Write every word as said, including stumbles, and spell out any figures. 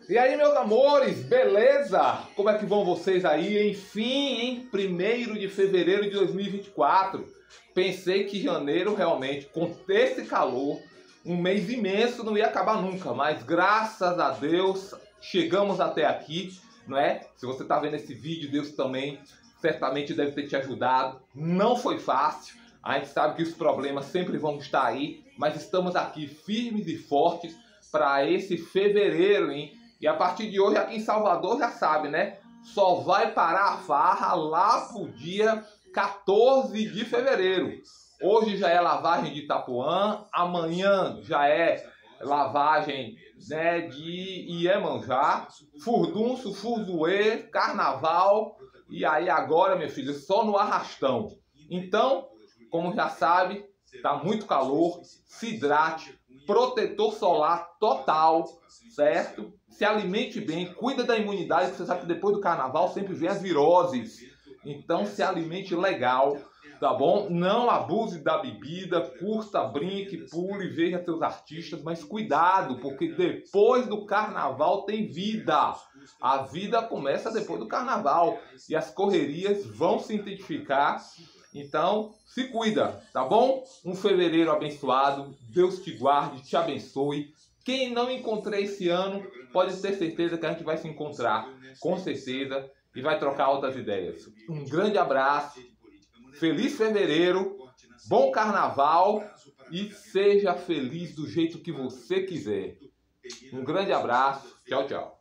E aí, meus amores, beleza? Como é que vão vocês aí? Enfim, em primeiro de fevereiro de dois mil e vinte e quatro. Pensei que janeiro realmente, com esse calor, um mês imenso, não ia acabar nunca. Mas graças a Deus, chegamos até aqui, não é? Se você está vendo esse vídeo, Deus também certamente deve ter te ajudado. Não foi fácil. A gente sabe que os problemas sempre vão estar aí, mas estamos aqui firmes e fortes para esse fevereiro, hein? E a partir de hoje, aqui em Salvador, já sabe, né? Só vai parar a farra lá pro dia quatorze de fevereiro. Hoje já é lavagem de Itapuã, amanhã já é lavagem, né, de Iemanjá, furdunço, fuzuê, carnaval. E aí agora, meu filho, só no arrastão. Então, como já sabe, tá muito calor, se hidrate, protetor solar total, certo? Se alimente bem, cuida da imunidade, você sabe que depois do carnaval sempre vem as viroses. Então se alimente legal, tá bom? Não abuse da bebida, curta, brinque, pule, veja seus artistas, mas cuidado, porque depois do carnaval tem vida. A vida começa depois do carnaval e as correrias vão se intensificar. Então, se cuida, tá bom? Um fevereiro abençoado, Deus te guarde, te abençoe. Quem não encontrei esse ano, pode ter certeza que a gente vai se encontrar, com certeza, e vai trocar outras ideias. Um grande abraço, feliz fevereiro, bom carnaval e seja feliz do jeito que você quiser. Um grande abraço, tchau, tchau.